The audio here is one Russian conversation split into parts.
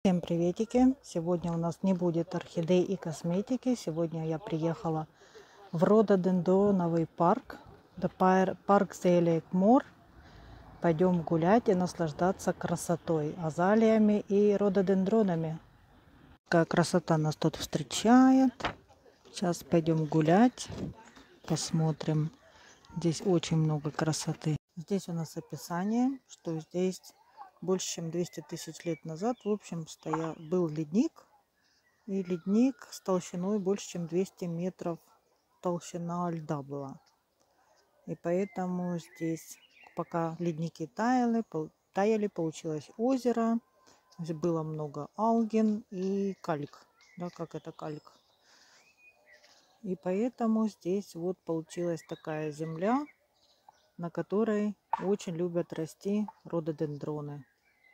Всем приветики! Сегодня у нас не будет орхидей и косметики. Сегодня я приехала в рододендроновый парк. Это парк Зейлейк-Мор. Пойдем гулять и наслаждаться красотой, азалиями и рододендронами. Какая красота нас тут встречает. Сейчас пойдем гулять, посмотрим. Здесь очень много красоты. Здесь у нас описание, что здесь больше чем 200 тысяч лет назад, в общем, был ледник. И ледник с толщиной больше, чем 200 метров толщина льда была. И поэтому здесь, пока ледники таяли, получилось озеро. Здесь было много алген и кальк. Да, как это кальк. И поэтому здесь вот получилась такая земля, на которой очень любят расти рододендроны.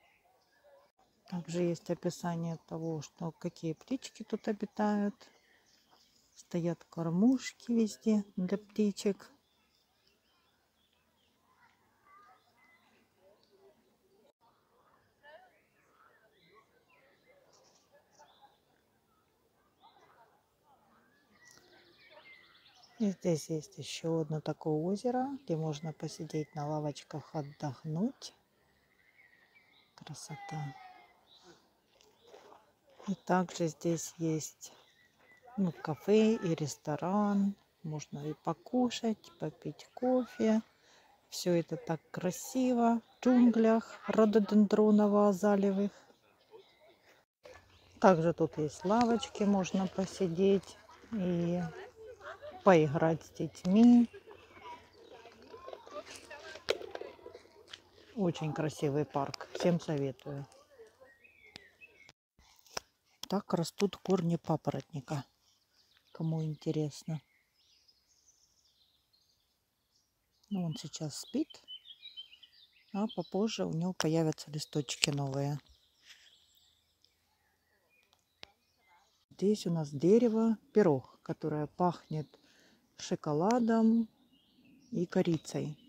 Также есть описание того, что какие птички тут обитают. Стоят кормушки везде для птичек. И здесь есть еще одно такое озеро, где можно посидеть на лавочках, отдохнуть. Красота. И также здесь есть кафе и ресторан. Можно и покушать, попить кофе. Все это так красиво в джунглях рододендроново-азалиевых. Также тут есть лавочки, можно посидеть и поиграть с детьми. Очень красивый парк. Всем советую. Так растут корни папоротника. Кому интересно. Он сейчас спит, а попозже у него появятся листочки новые. Здесь у нас дерево пирог, которое пахнет шоколадом и корицей.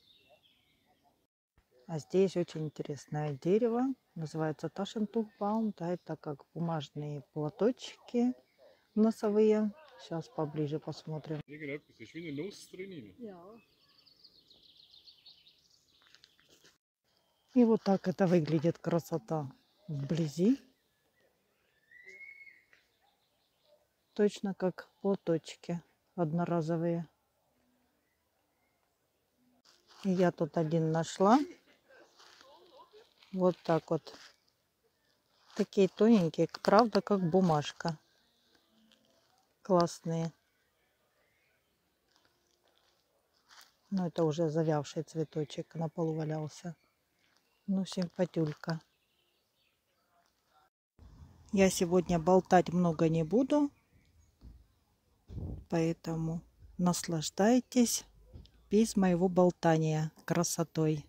А здесь очень интересное дерево, называется Taschentuchbaum. Да, это как бумажные платочки носовые. Сейчас поближе посмотрим. И вот так это выглядит красота вблизи. Точно как платочки одноразовые. И я тут один нашла. Вот так вот. Такие тоненькие, правда, как бумажка. Классные. Но это уже завявший цветочек, на полу валялся. Симпатюлька. Я сегодня болтать много не буду. Поэтому наслаждайтесь без моего болтания красотой.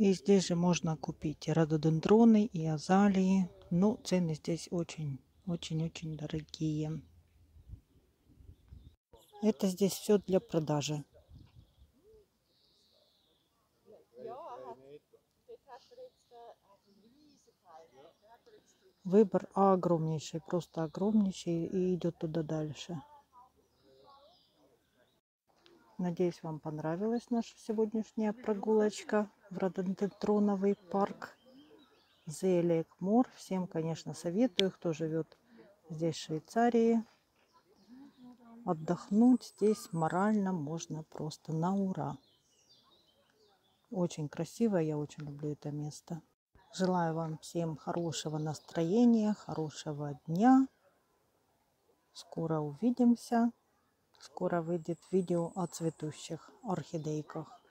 И здесь же можно купить и рододендроны, и азалии. Но цены здесь очень-очень дорогие. Это здесь все для продажи. Выбор огромнейший, просто огромнейший, и идет туда дальше. Надеюсь, вам понравилась наша сегодняшняя прогулочка в рододендроновый парк Зелек Мор. Всем, конечно, советую, кто живет здесь, в Швейцарии. Отдохнуть здесь морально можно просто на ура. Очень красиво, я очень люблю это место. Желаю вам всем хорошего настроения, хорошего дня. Скоро увидимся. Скоро выйдет видео о цветущих орхидейках.